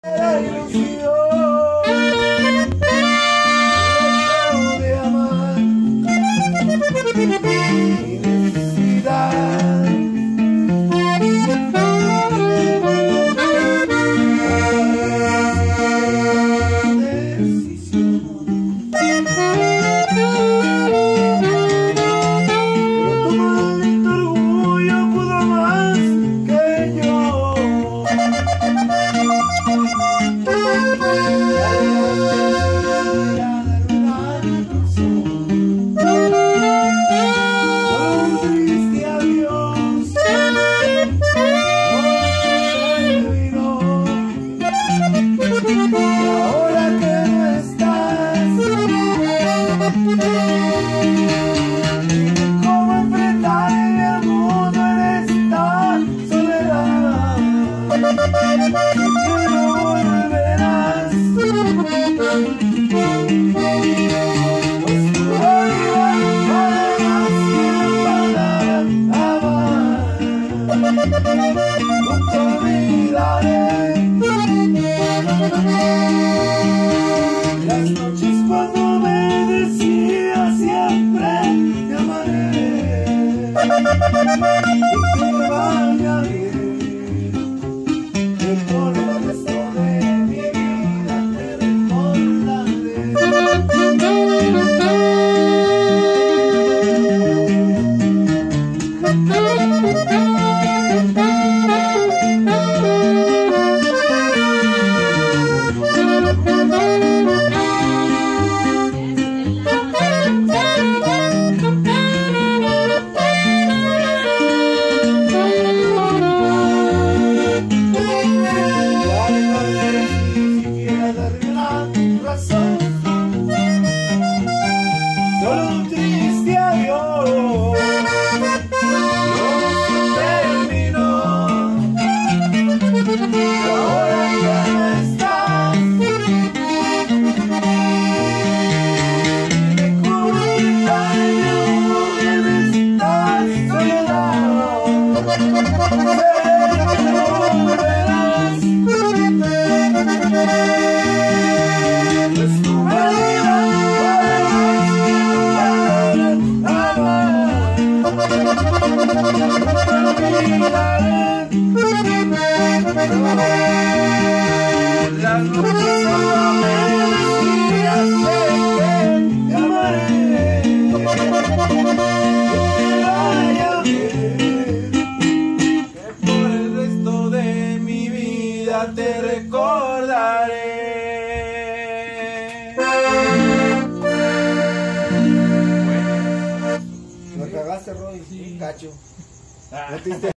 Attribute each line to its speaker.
Speaker 1: La ilusión, deseo de amar, mi necesidad. Nunca olvidaré las noches cuando me decía siempre te amaré y que vaya bien, que por el resto de mi vida te recordaré. Solo un triste adiós, no terminó. Y ahora ya no estás, me convirtás en esta soledad. Sé que no volverás, es tu vida. Las noches cuando me decías que te amaré, que te vaya bien, que por el resto de mi vida te recordaré.
Speaker 2: Lo cagaste, Roy, sí. Cacho.